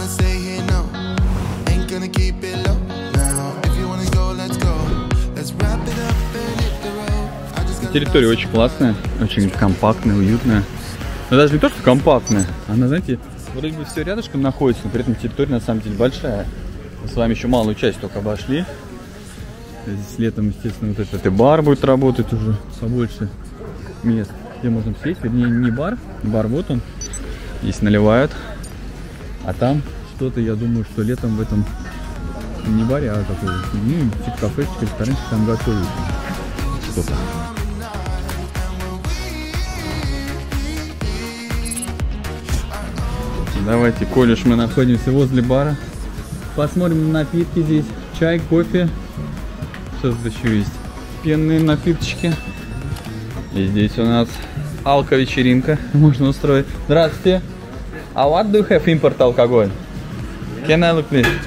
Территория очень классная, очень компактная, уютная. Но даже не то, что компактная, она, знаете, вроде бы все рядышком находится, но при этом территория на самом деле большая. Мы с вами еще малую часть только обошли. Здесь летом, естественно, вот этот и бар будет работать уже побольше мест, где можно сесть. Вернее, не бар, бар вот он. Здесь наливают. А там что-то, я думаю, что летом в этом не баре, а такой, ну, типа кафешечка, ресторанчик там готовят что-то. Давайте, коль уж мы находимся возле бара, посмотрим на напитки здесь. Чай, кофе. Что здесь еще есть? Пенные напиточки. И здесь у нас алко-вечеринка можно устроить. Здравствуйте. А what do you have import алкоголь? Can I look please?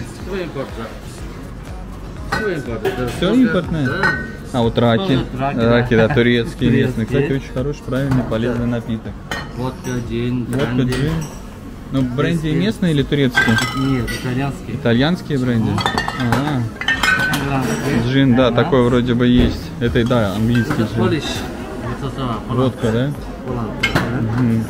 Все импортное? А вот раки. Раки, да, турецкие, местные. Кстати, очень хороший, правильный, полезный напиток. Водка, джин, бренди. Ну, бренди местные или турецкие? Нет, итальянские. Итальянские бренди? Ага. Джин, да, такой вроде бы есть. Это, да, английский джин. Водка, да? Угу.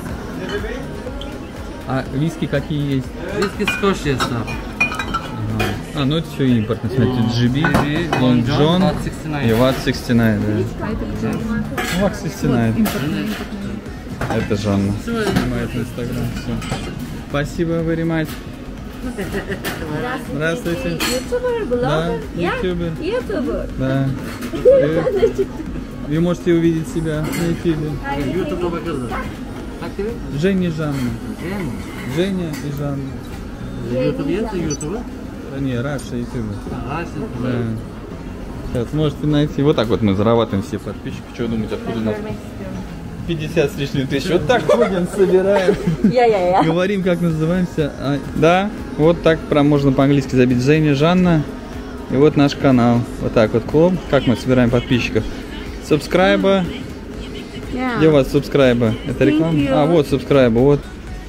А виски какие есть? Виски скотч есть, да. Ага. А, ну это все импортно. Смотрите, GB, Long John и Watt 69, да. Watt 69. Это Жанна. Снимает в Инстаграм. Все. Спасибо, very much. Здравствуйте. Ютубер, блогер? Да, ютубер. Ютубер. Да. Вы можете увидеть себя на ютубе. Женя и Жанна. Женя и Жанна. Ютуб есть? Ютубер? Не, Раша ютубер. Раша? Да. Сейчас можете найти. Вот так вот мы зарабатываем все подписчики. Что вы думаете, откуда у нас 50 с лишним тысяч? Вот так ходим, собираем. Говорим, как называемся. Да, вот так можно по-английски забить. Женя, Жанна. И вот наш канал. Вот так вот клуб. Как мы собираем подписчиков? Субскрайба. Где у вас субскрайба? Это реклама? А, вот субскрайба, вот.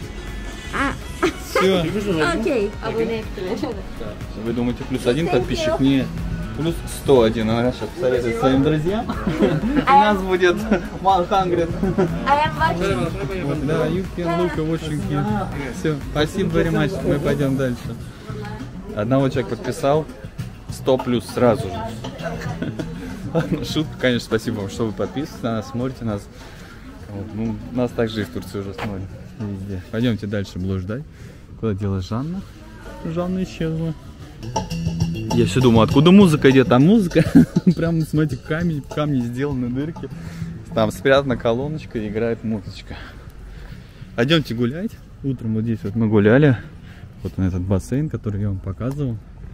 Все. Окей. Вы думаете, плюс один подписчик? Нет. Плюс 101. Она сейчас посоветует своим друзьям. И нас будет 100. Вот, да, you can look watching you. Все, спасибо very much. Мы пойдем дальше. Одного человека подписал. 100 плюс сразу же. Шутка, конечно, спасибо вам, что вы подписываетесь на нас, смотрите нас. Вот, ну, нас также и в Турции уже смотрят везде. Пойдемте дальше блуждать. Куда делась Жанна? Жанна исчезла. Я все думаю, откуда музыка идет, а музыка прям, смотрите, камни сделаны дырки. Там спрятана колоночка и играет музычка. Пойдемте гулять. Утром вот здесь вот мы гуляли. Вот он, этот бассейн, который я вам показывал.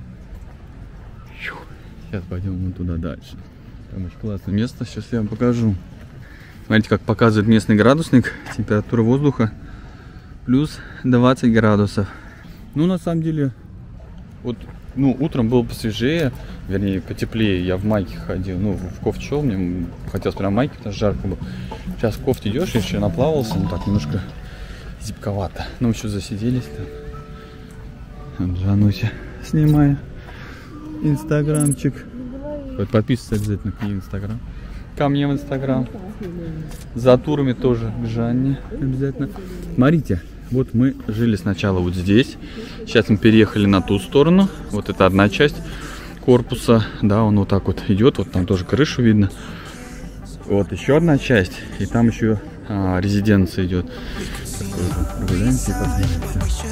Сейчас пойдем мы туда дальше. Там очень классное место, сейчас я вам покажу. Смотрите, как показывает местный градусник. Температура воздуха плюс 20 градусов. Ну, на самом деле, вот, ну, утром было посвежее, вернее, потеплее. Я в майке ходил, ну, в кофте шел, мне хотелось прям майки, потому что жарко было. Сейчас в кофте идешь, еще наплавался, ну, так, немножко зябковато. Ну, еще засиделись там. Жануся снимаю. Инстаграмчик. Вот подписывайтесь обязательно к ней в Инстаграм. Ко мне в Инстаграм. За турами тоже к Жанне обязательно. Смотрите, вот мы жили сначала вот здесь. Сейчас мы переехали на ту сторону. Вот это одна часть корпуса. Да, он вот так вот идет. Вот там тоже крышу видно. Вот еще одна часть. И там еще резиденция идет. Прогуляемся и посмотрим.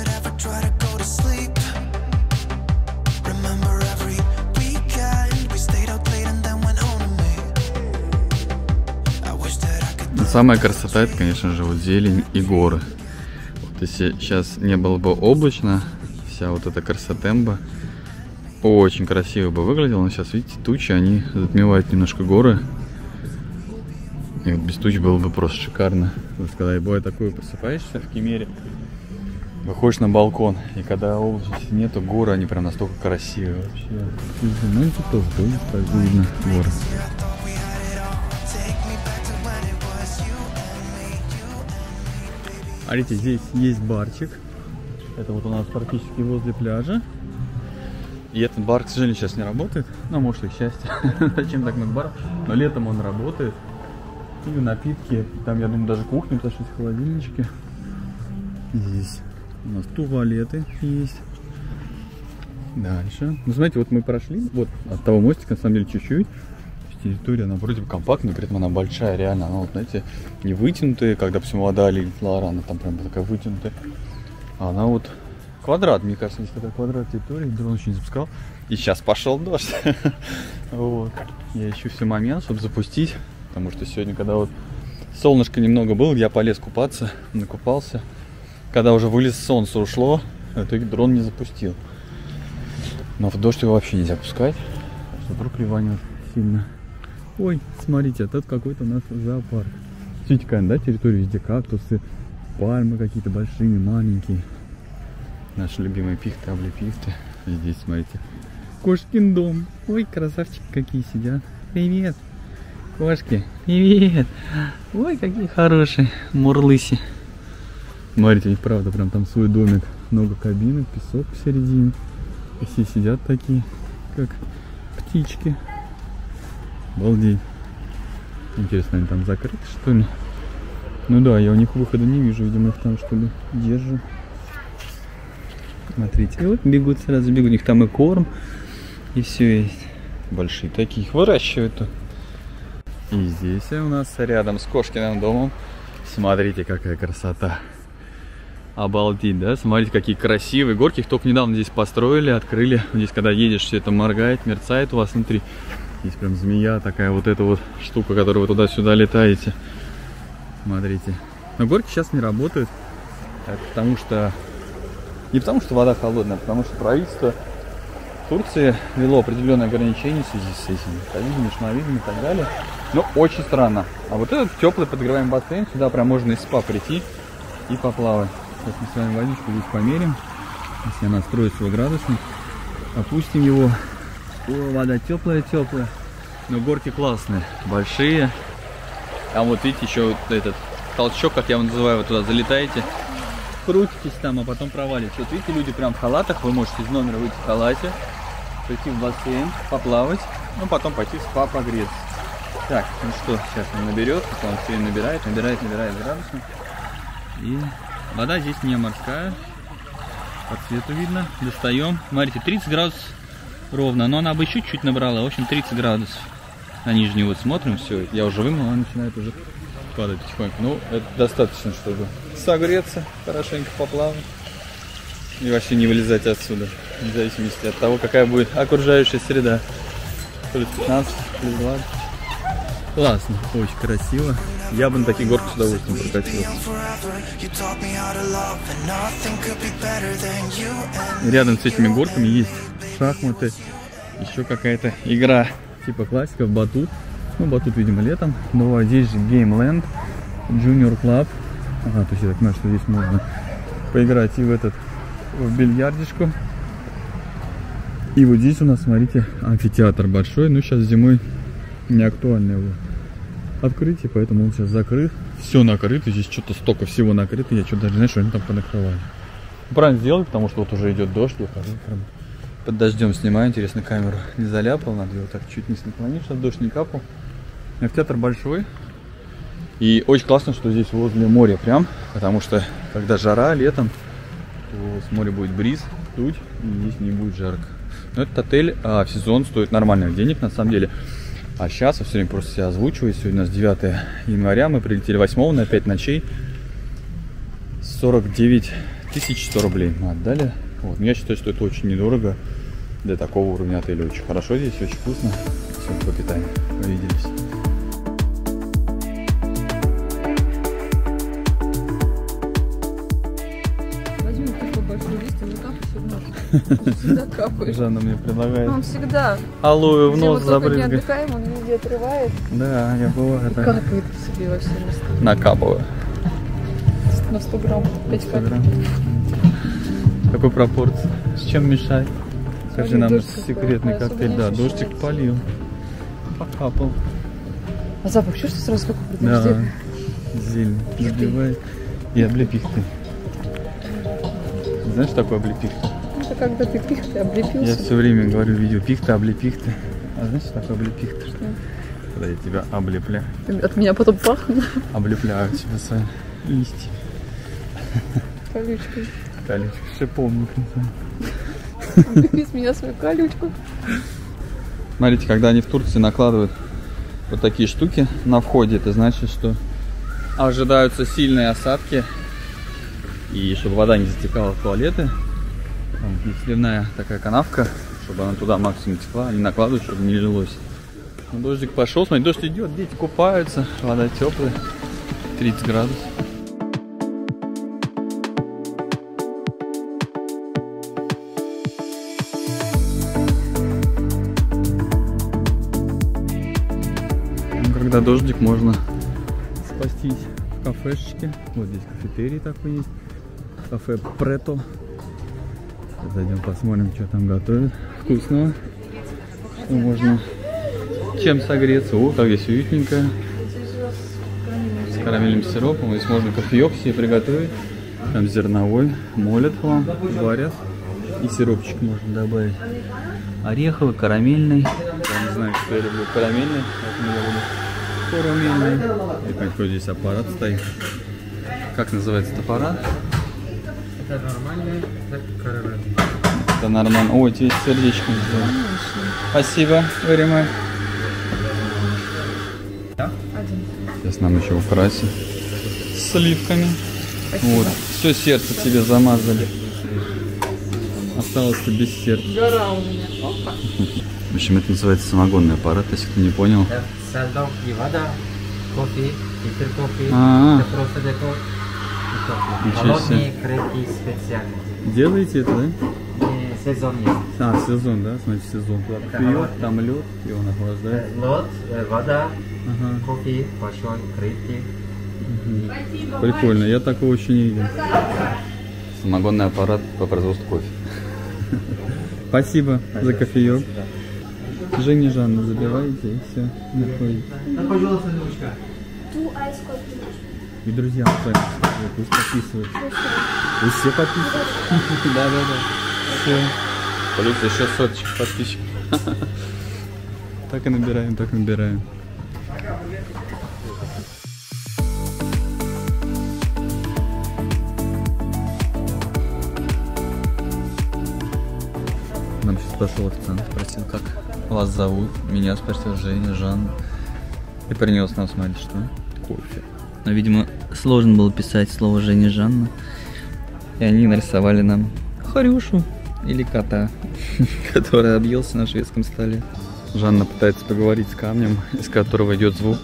Самая красота, это, конечно же, вот зелень и горы. Вот если сейчас не было бы облачно, вся вот эта красотемба очень красиво бы выглядела. Но сейчас, видите, тучи, они затмевают немножко горы. И вот без туч было бы просто шикарно. Вот когда бывает такое, просыпаешься в Кемере, выходишь на балкон, и когда облачности нету, горы, они прям настолько красивые вообще. Ну, тут тоже видно горы. Смотрите, здесь есть барчик. Это вот у нас практически возле пляжа. И этот бар, к сожалению, сейчас не работает. Ну, может, и к счастью. Зачем так много баров? Но летом он работает. И напитки. Там, я думаю, даже кухня, потому что есть холодильнички. Здесь у нас туалеты есть. Дальше. Ну, знаете, вот мы прошли. Вот от того мостика, на самом деле, чуть-чуть. Территория, она вроде бы компактная, при этом она большая, реально. Она, вот, знаете, не вытянутая, как, допустим, вода или Флора, она там прям такая вытянутая. А она вот квадрат, мне кажется, здесь такой квадрат территории. Дрон еще не запускал. И сейчас пошел дождь. Вот. Я ищу все момент, чтобы запустить. Потому что сегодня, когда вот солнышко немного было, я полез купаться, накупался. Когда уже вылез, солнце ушло, в итоге дрон не запустил. Но в дождь его вообще нельзя пускать, что вдруг ливанет сильно. Ой, смотрите, а тут какой-то у нас зоопарк. Смотрите, какая, да, территория, везде кактусы, пальмы какие-то большие, маленькие. Наши любимые пихты, облепихты. И здесь, смотрите, кошкин дом. Ой, красавчики какие сидят. Привет, кошки, привет. Ой, какие хорошие мурлыси. Смотрите, ведь правда, прям там свой домик. Много кабинок, песок посередине. И все сидят такие, как птички. Обалдеть. Интересно, они там закрыты, что ли? Ну да, я у них выхода не вижу. Видимо, их там, что ли, держу. Смотрите. И вот бегут, сразу бегут. У них там и корм, и все есть. Большие такие. Их выращивают тут. И здесь у нас рядом с кошкиным домом. Смотрите, какая красота. Обалдеть, да? Смотрите, какие красивые горки. Их только недавно здесь построили, открыли. Здесь, когда едешь, все это моргает, мерцает у вас внутри. Здесь прям змея такая, вот эта вот штука, которую вы туда-сюда летаете. Смотрите. Но горки сейчас не работают. Это потому что... Не потому что вода холодная, а потому что правительство Турции ввело определенные ограничения в связи с этим. Ковидом, шмовидом и так далее. Но очень странно. А вот этот теплый подогреваемый бассейн, сюда прям можно из спа прийти и поплавать. Сейчас мы с вами водичку здесь померим. Если я настрою свой градусник, опустим его. О, вода теплая-теплая. Но горки классные, большие. Там вот видите, еще вот этот толчок, как я его называю, вы туда залетаете, крутитесь там, а потом провалитесь. Вот видите, люди прям в халатах, вы можете из номера выйти в халате, пойти в бассейн, поплавать, ну потом пойти в спа погреться. Так, ну что, сейчас он наберет, он все набирает градусник. И вода здесь не морская, по цвету видно. Достаем. Смотрите, 30 градусов ровно, но она бы еще чуть набрала, в общем 30 градусов. На нижнюю вот смотрим, все, я уже вымыл, она начинает уже падать потихоньку. Ну, это достаточно, чтобы согреться, хорошенько поплавать и вообще не вылезать отсюда, в зависимости от того, какая будет окружающая среда. Плюс 15, плюс 20. Классно, очень красиво. Я бы на таких горках с удовольствием прокатился. Рядом с этими горками есть шахматы, еще какая-то игра типа классиков, батут. Ну, батут, видимо, летом. Но здесь же Gameland, Junior Club. Ага, то есть я так понимаю, что здесь можно поиграть и в бильярдишку. И вот здесь у нас, смотрите, амфитеатр большой. Но сейчас зимой не актуально его открытие, поэтому он сейчас закрыт. Все накрыто, здесь что-то столько всего накрыто. Я что-то даже не знаю, что они там понакрывали. Правильно сделали, потому что вот уже идет дождь. Я хожу прям под дождем снимаю. Интересно, камеру не заляпал. Надо его так чуть не наклонить, чтобы дождь не капал. Амфитеатр большой. И очень классно, что здесь возле моря прям. Потому что, когда жара летом, то с моря будет бриз, дуть, и здесь не будет жарко. Но этот отель в сезон стоит нормальных денег, на самом деле. А сейчас я все время просто себя озвучиваю. Сегодня у нас 9 января, мы прилетели 8 на 5 ночей. 49 100 рублей мы отдали. Вот. Я считаю, что это очень недорого для такого уровня отеля. Очень хорошо здесь, очень вкусно. Все по питанию. Увиделись. Возьми такой большой лист и накапай. Всегда капаешь. Жанна мне предлагает. Он всегда. Алоэ в нос Где мы только не забрызгать. отдыхаем, он везде отрывает. Да, я бываю. И капает себе во все места. Накапываю. На 100 грамм. 5 100 капель. грамм. Какой пропорции? С чем мешать? Скажи нам секретный коктейль. Да, дождик полил. Покапал. А запах чувствуешь сразу какой? Да. Зелень набивает. И облепихты. Знаешь, что такое облепихта? Это когда ты пихты облепился. Я все время говорю видео пихта, облепихта. А знаешь, что такое облепихта? Что? Когда я тебя облепляю. От меня потом пахнет Облепляю тебя своими листьями. колючкой. Колючка, шиповник. Облепи с меня свою колючку. Смотрите, когда они в Турции накладывают вот такие штуки на входе, это значит, что ожидаются сильные осадки. И чтобы вода не затекала в туалеты, там есть сливная такая канавка, чтобы она туда максимум текла, они накладывают, чтобы не лилось. Ну, дождик пошел, смотри, дождь идет, дети купаются, вода теплая, 30 градусов. Когда дождик, можно спастись в кафешечке. Вот здесь кафетерий такой есть. Кафе Прето. Зайдем посмотрим, что там готовят вкусного. Что можно чем согреться. О, так здесь уютненько. С карамельным сиропом. Здесь можно кофеек себе приготовить. Там зерновой. Молят вам, варят. И сиропчик можно добавить. Ореховый, карамельный. Я не знаю, что я люблю карамельный. Поэтому я буду карамельный. И какой здесь аппарат стоит. Как называется этот аппарат? Это нормально, так караван. Это нормально. Ой, здесь сердечко. Спасибо, very much. Да? Сейчас нам еще украсим сливками. Вот. Все сердце тебе замазали. Осталось без сердца. Гора у меня. В общем, это называется самогонный аппарат, если кто не понял. Сальдом и вода, кофе, фильтр кофе. А-а-а. Это просто такой. Ничего себе. Холодный, крепкий, специальный. Делаете это, да? И сезон есть. А, сезон, да? Значит, сезон. Туда пьет, там лед, и он охлаждает. Лед, вода, Ага. кофе, большой, крепкий. Прикольно, я такого еще не видел. Самогонный аппарат по производству кофе. Спасибо за кофеек. Женя, Жанна, забиваете и все, находите. Пожалуйста, ручка. И друзьям с вами пусть подписывают. Пусть все подписывают. Да. Все. Плюс еще соточек подписчиков. Так и набираем, так и набираем. Нам сейчас подошел официант, спросил, как вас зовут. Меня спросил Женя, Жанна. И принес нам, смотри, что? Кофе. Но, видимо, сложно было писать слово Женя, Жанна. И они нарисовали нам Харюшу или кота, который объелся на шведском столе. Жанна пытается поговорить с камнем, из которого идет звук.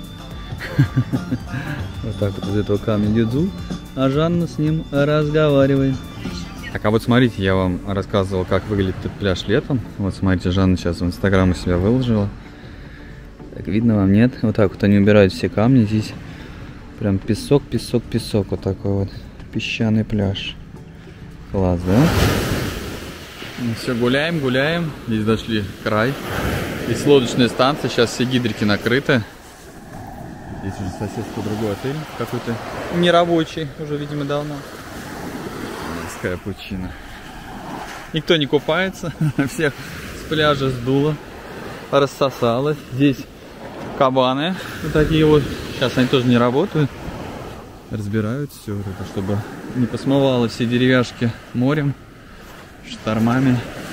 Вот так вот из этого камня идет звук, а Жанна с ним разговаривает. Так, а вот смотрите, я вам рассказывал, как выглядит этот пляж летом. Вот смотрите, Жанна сейчас в Инстаграм у себя выложила. Так, видно вам, нет? Вот так вот они убирают все камни. Здесь прям песок, песок, песок. Вот такой вот песчаный пляж. Класс, да? Ну, все, гуляем, гуляем. Здесь дошли край. Здесь лодочная станция. Сейчас все гидрики накрыты. Здесь уже соседство другой отель. Какой-то нерабочий. Уже, видимо, давно. Морская пучина. Никто не купается. Всех с пляжа сдуло. Рассосалось. Здесь кабаны. Вот такие вот. Сейчас они тоже не работают. Разбирают все это, чтобы не посмывало все деревяшки морем, штормами.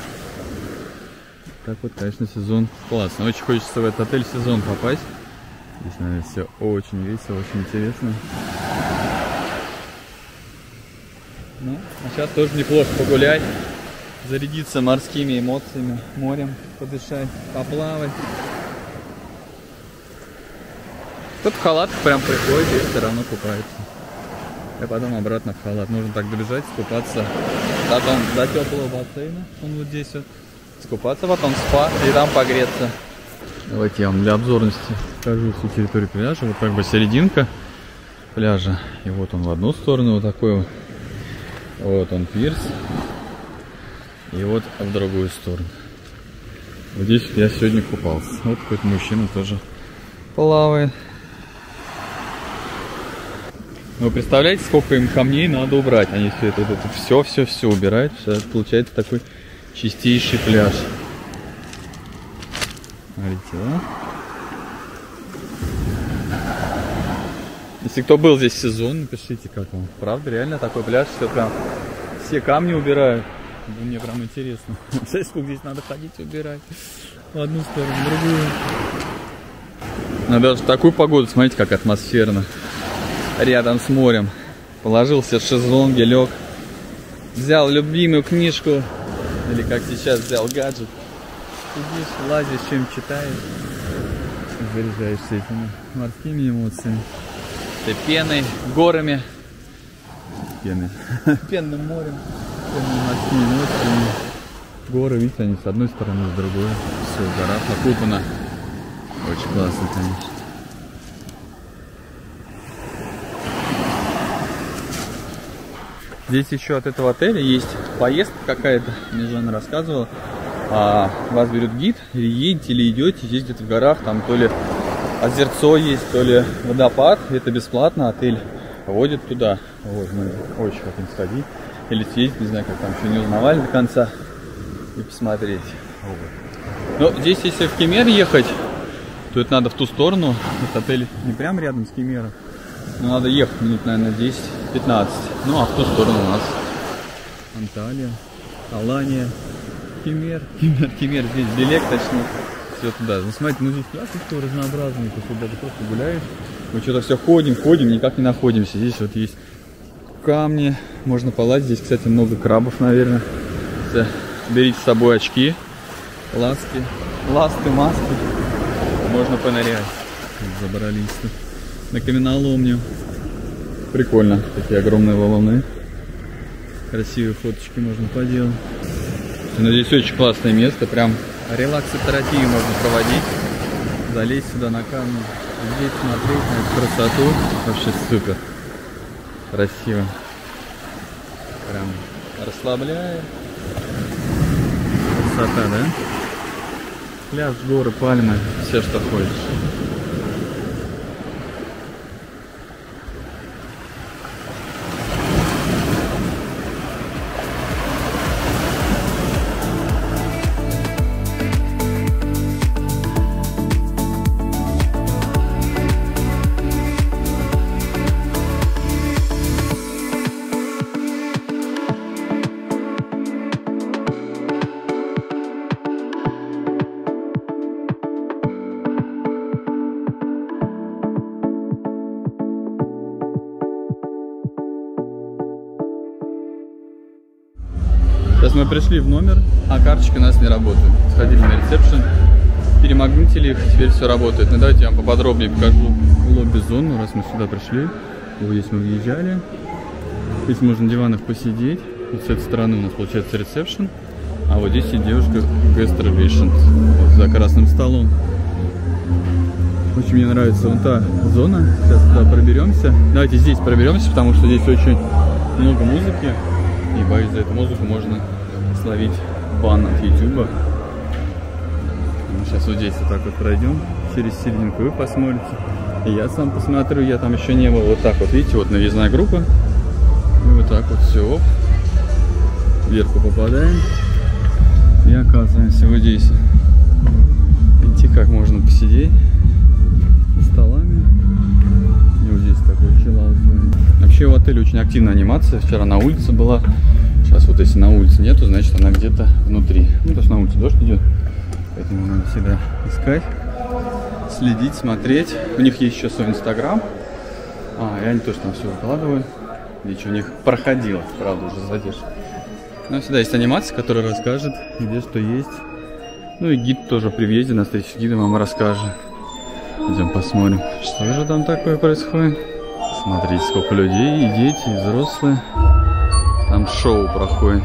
Так вот, конечно, сезон классный. Очень хочется в этот отель в сезон попасть. Здесь, наверное, все очень весело, очень интересно. Ну, а сейчас тоже неплохо погулять, зарядиться морскими эмоциями, морем, подышать, поплавать. Кто-то в халатах прям приходит и все равно купается. А потом обратно в халат. Нужно так добежать, скупаться. Потом до теплого бассейна, он вот здесь вот. Скупаться, потом в спа и там погреться. Давайте я вам для обзорности покажу всю территорию пляжа. Вот как бы серединка пляжа. И вот он в одну сторону вот такой вот. Вот он пирс. И вот в другую сторону. Вот здесь я сегодня купался. Вот какой-то мужчина тоже плавает. Вы представляете, сколько им камней надо убрать? Они все это все убирают. Сейчас получается такой чистейший пляж. Смотрите, да? Если кто был здесь сезон, напишите, как вам. Правда, реально такой пляж, все прям, все камни убирают. Мне прям интересно. Знаете, сколько здесь надо ходить убирать? В одну сторону, в другую. Но даже в такую погоду, смотрите, как атмосферно. Рядом с морем. Положился в шезлонге, лег. Взял любимую книжку. Или как сейчас взял гаджет. Сидишь, лазишь, чем читаешь. Заряжаешься этими морскими эмоциями. Пеной, горами. Пенным морем. Пенными морскими эмоциями. Горы, видите, они с одной стороны, с другой. Все, гора окутана. Очень классно, конечно. Здесь еще от этого отеля есть поездка какая-то, мне Жанна рассказывала. Вас берет гид, или едете, или идете, здесь где-то в горах, там то ли озерцо есть, то ли водопад, это бесплатно, отель водит туда. Вот, мы очень хотим сходить, или съездить, не знаю, как там еще не узнавали до конца, и посмотреть. Вот. Но здесь, если в Кемер ехать, то это надо в ту сторону, этот отель не прям рядом с Кемером. Но надо ехать минут, наверное, 10-15. Ну, а в ту сторону у нас Анталия, Алания, Кемер, здесь Белек, точнее. Все туда. Ну, смотрите, ну здесь пляж все разнообразный. То есть, когда ты просто гуляешь, мы что-то все ходим, никак не находимся. Здесь вот есть камни, можно полазить. Здесь, кстати, много крабов, наверное. Берите с собой очки, ласты, маски. Можно понырять. Забрались тут на каменоломню. Прикольно, такие огромные волны. Красивые фоточки можно поделать. Но здесь очень классное место, прям релакс-терапию можно проводить. Залезть сюда на камни, здесь смотреть на эту красоту. Вообще супер. Красиво. Прям расслабляет. Красота, да? Пляж, горы, пальмы, все, что хочешь. Сейчас мы пришли в номер, а карточки у нас не работают. Сходили на ресепшн, перемагнитили их, теперь все работает. Ну давайте я вам поподробнее покажу лобби-зону, раз мы сюда пришли. Вот здесь мы въезжали. Здесь можно на диванах посидеть. Вот с этой стороны у нас получается ресепшн. А вот здесь сидит девушка guest relations, вот за красным столом. Очень мне нравится вон та зона. Сейчас туда проберемся. Давайте здесь проберемся, потому что здесь очень много музыки. И боюсь, за эту музыку можно словить бан от YouTube. Мы сейчас вот здесь вот так вот пройдем, через серединку вы посмотрите. И я сам посмотрю, я там еще не был. Вот так вот, видите, вот навязная группа. И вот так вот все. Вверху попадаем. И оказываемся вот здесь. Видите, как можно посидеть за столами. И вот здесь такой чиллаут-зоне. Вообще в отеле очень активная анимация. Вчера на улице была. Сейчас вот если на улице нету, значит она где-то внутри. Ну, потому что на улице дождь идет. Поэтому надо всегда искать, следить, смотреть. У них есть еще свой инстаграм. И они тоже там все выкладывают. Где что у них проходило, правда, уже задержка. Но всегда есть анимация, которая расскажет, где что есть. Ну и гид тоже при въезде на встречу с гидом вам расскажет. Идем посмотрим, что же там такое происходит. Смотрите, сколько людей, и дети, и взрослые. Там шоу проходит.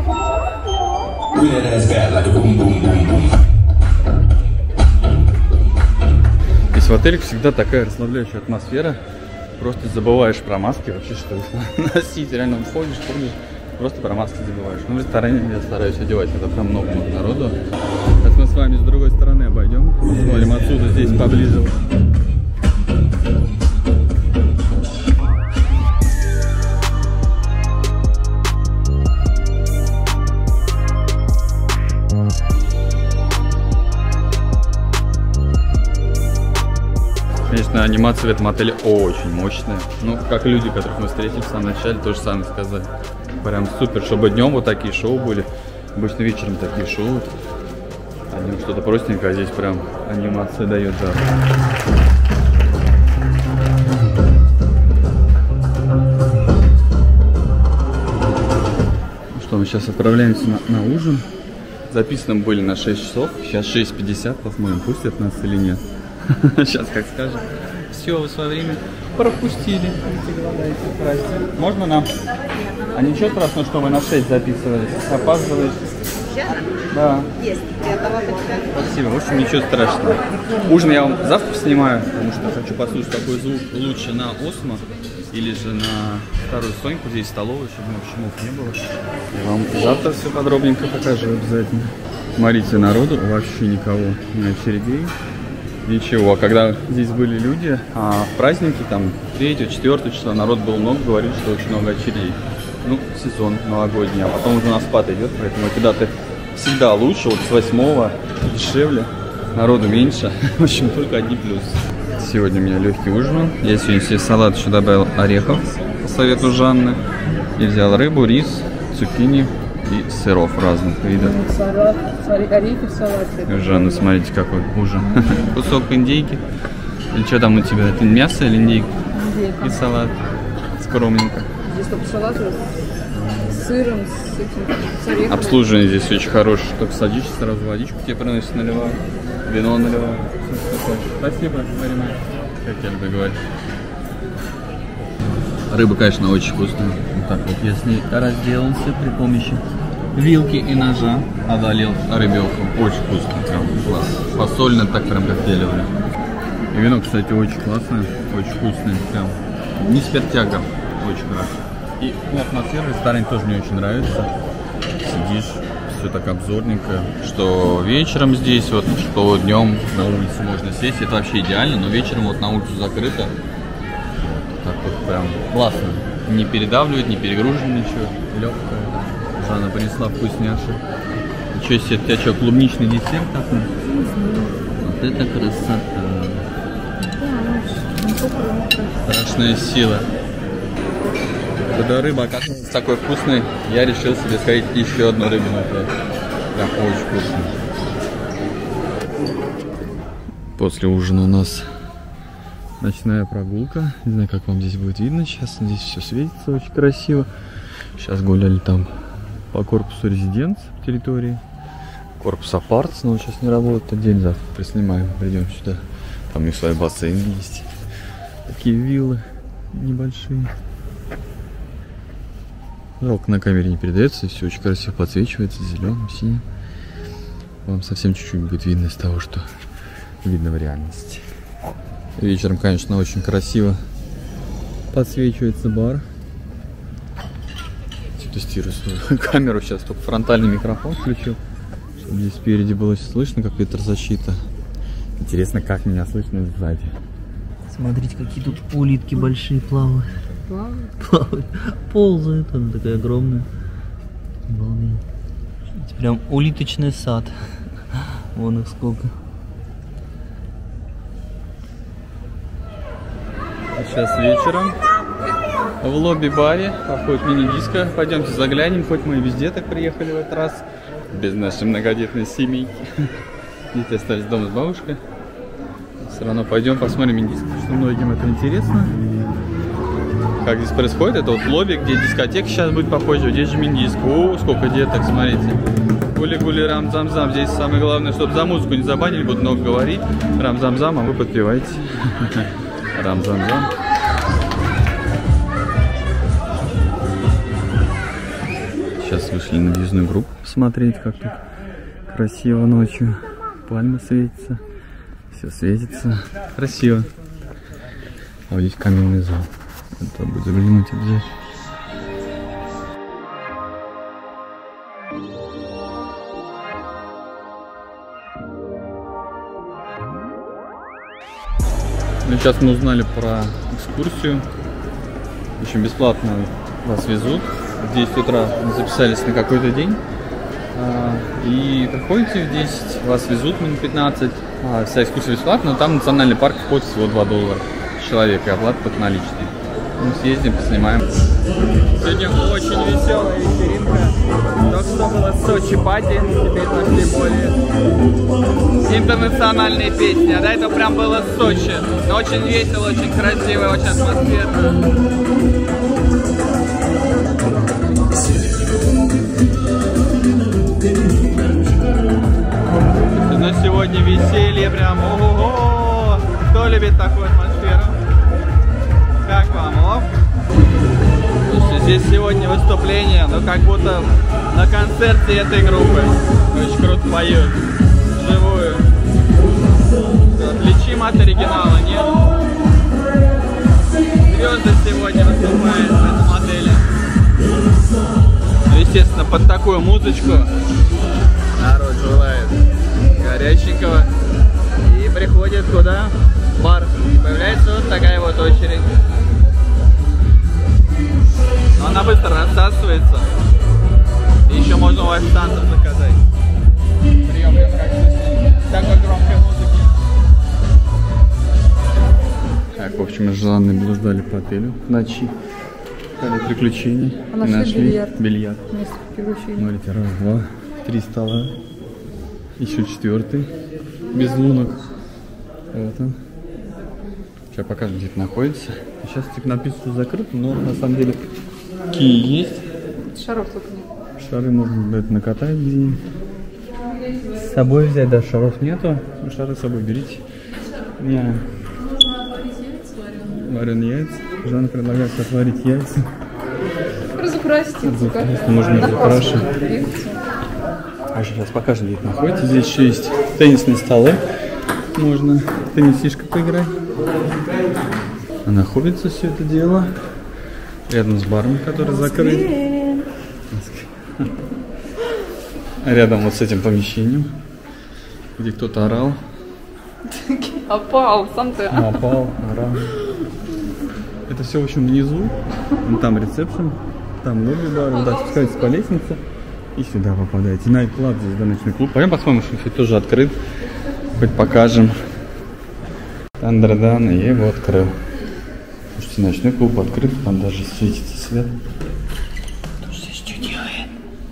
Здесь в отеле всегда такая расслабляющая атмосфера. Просто забываешь про маски, вообще что их носить. Реально ходишь, просто про маски забываешь. Ну, в ресторане я стараюсь одевать, когда прям много народу. Сейчас мы с вами с другой стороны обойдем. Смотрим отсюда, здесь поближе. Конечно, анимация в этом отеле очень мощная. Ну, как люди, которых мы встретили в самом начале, тоже сами сказали. Прям супер, чтобы днем вот такие шоу были. Обычно вечером такие шоу. А днем что-то простенькое, а здесь прям анимация дает жар. Ну что, мы сейчас отправляемся на ужин. Записаны были на 6 часов. Сейчас 6:50. Посмотрим, пустят нас или нет. Сейчас как скажем. Все, вы свое время пропустили. Можно нам? А ничего страшного, что вы на 6 записывались? Опаздываете? Да. Есть. Спасибо. В общем, ничего страшного. Ужин я вам завтра снимаю, потому что хочу послушать такой звук лучше на Осмо или же на Старую Соньку. Здесь столовая, чтобы шумов не было. Я вам завтра все подробненько покажу обязательно. Смотрите, народу вообще никого, не очередей. Ничего, а когда здесь были люди, а в праздники, там, 3-4 числа народ был много, говорили, что очень много очередей. Ну, сезон новогодний, а потом уже на спад идет, поэтому куда-то всегда лучше, вот с 8-го дешевле, народу меньше, в общем, только одни плюсы. Сегодня у меня легкий ужин, я сегодня себе в салат еще добавил орехов по совету Жанны, и взял рыбу, рис, цукини и сыров разных видов. Салат, орехи в салате. Жанна, смотрите, какой ужин. Кусок индейки. Или что там у тебя? Это мясо или индейка? Индейка. И салат. Скромненько. Здесь только салат с сыром, с этим, с орехами. Обслуживание здесь очень хорошее. Только садишься, сразу водичку тебе приносят, наливают. Вино наливают. Спасибо, Марина. Как я люблю говорить. Рыба, конечно, очень вкусная. Вот так вот я с ней разделался при помощи вилки и ножа. Одолел рыбёху. Очень вкусно, прям класс. Посольно, так прям как я люблю. И вино, кстати, очень классное, очень вкусное. Прям не спиртяга, очень хорошо. И атмосфера в ресторане тоже мне очень нравится. Сидишь, все так обзорненько. Что вечером здесь, вот, что днем на улице можно сесть. Это вообще идеально, но вечером вот на улицу закрыто. Так вот прям классно. Не передавливает, не перегружено ничего. Легкое. Жанна принесла вкусняшек. Ничего себе, у тебя что, клубничный десерт такой? Вот это красота. Страшная сила. Когда рыба оказывается такой вкусной, я решил себе сходить еще одну рыбину. Прям очень вкусно. После ужина у нас ночная прогулка. Не знаю, как вам здесь будет видно сейчас. Здесь все светится очень красиво. Сейчас гуляли там по корпусу резиденц в территории. Корпус апартс, но он сейчас не работает. День завтра приснимаем, придем сюда. Там у них свои бассейны есть. Такие виллы небольшие. Жалко, на камере не передается. Все очень красиво подсвечивается зеленым, синим. Вам совсем чуть-чуть будет видно из того, что видно в реальности. Вечером, конечно, очень красиво подсвечивается бар. Тестирую свою камеру. Сейчас только фронтальный микрофон включил, чтобы здесь спереди было слышно, как ветрозащита. Интересно, как меня слышно сзади. Смотрите, какие тут улитки большие плавают. Плавают. Ползают. Она такая огромная. Обалдеть. Это прям улиточный сад. Вон их сколько. Сейчас вечером в лобби-баре проходит мини-диско. Пойдемте заглянем, хоть мы и везде так приехали в этот раз. Без нашей многодетной семейки. Дети остались дома с бабушкой. Все равно пойдем посмотрим мини-диско, потому что многим это интересно. Как здесь происходит, это вот лобби, где дискотека сейчас будет попозже. Здесь же мини-диско. О, сколько деток, смотрите. Гули-гули, рам-зам-зам. Здесь самое главное, чтобы за музыку не забанили, будут много говорить. Рам-зам-зам, а вы подпеваете. Рам-зам-зам. Сейчас вышли на въездную группу посмотреть, как тут красиво ночью. Пальмы светятся. Все светится. Красиво. А вот здесь каменный зал. Это будет заглянуть обязательно. Ну, сейчас мы узнали про экскурсию. В общем, бесплатно вас везут. В 10 утра мы записались на какой-то день. И приходите в 10, вас везут минут 15. Вся экскурсия бесплатна, но там национальный парк входит всего $2 человек, и оплата только наличные. Мы съездим, поснимаем. Сегодня очень веселая вечеринка. Только что было Сочи пати, теперь пошли более интернациональные песни. А до этого прям было Сочи. Но очень весело, очень красиво, очень атмосферно. На сегодня веселье прям, ого-го! Кто любит такую атмосферу? Как вам, оп? Слушайте, здесь сегодня выступление, ну как будто на концерте этой группы. Очень круто поют, вживую. Отличим от оригинала, нет? Звезды сегодня выступают в этом отеле. Ну, естественно, под такую музычку народ желает горяченького и приходит куда? В бар. И появляется вот такая вот очередь. Но она быстро рассасывается. И еще можно у официантов заказать. Прием прям как такой громкой музыки. Так, в общем, желанные блуждали по отелю в ночи. Искали приключения. Нашли бильярд. Место приключений. Смотрите, раз, два, 3 стола. Еще 4-й. Без лунок. Вот он. Сейчас покажем, где это находится. Сейчас типа написано, что закрыто, но на самом деле кии есть. Шаров только нет. Шары можно накатать где-нибудь. С собой взять, да, шаров нету. Шары с собой берите. Не. Вареные яйца. Жанна предлагает отварить яйца. Разукрасить. Можно разукрашивать. А сейчас покажем, где это находится. Здесь еще есть теннисные столы. Можно в теннисишко поиграть. А находится все это дело рядом с баром, который закрыт. Рядом вот с этим помещением, где кто-то орал. Опал, сам ты. Опал, орал. Это все, в общем, внизу. Вон там ресепшн, там лобби бар. Вот так спускаетесь по лестнице и сюда попадаете. Night Club, здесь, да, ночной клуб. Пойдем посмотрим, что все тоже открыт. Хоть покажем. Тандрадан, я его открыл. Слушайте, ночной клуб открыт, там даже светится свет. Кто здесь что делает?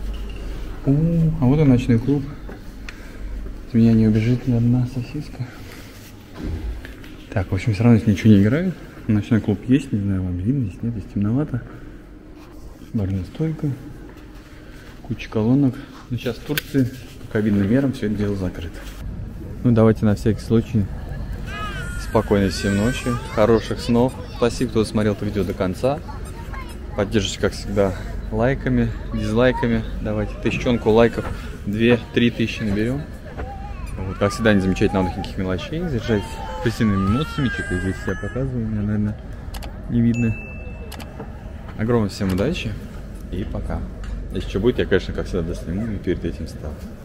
А вот и ночной клуб. От меня не убежит ни одна сосиска. Так, в общем, все равно здесь ничего не играет. Ночной клуб есть, не знаю, вам видно, здесь нет, здесь темновато. Барная стойка. Куча колонок. Но сейчас в Турции по ковидным мерам все это дело закрыто. Ну, давайте на всякий случай. Спокойной всем ночи, хороших снов. Спасибо, кто смотрел это видео до конца. Поддержите, как всегда, лайками, дизлайками. Давайте 1000 лайков, 2-3 тысячи наберем. Вот, как всегда, не замечайте новых мелочей. Заряжайтесь позитивными эмоциями. Что-то здесь себя показываю, меня, наверное, не видно. Огромное всем удачи и пока. Если что будет, я, конечно, как всегда, досниму и перед этим ставлю.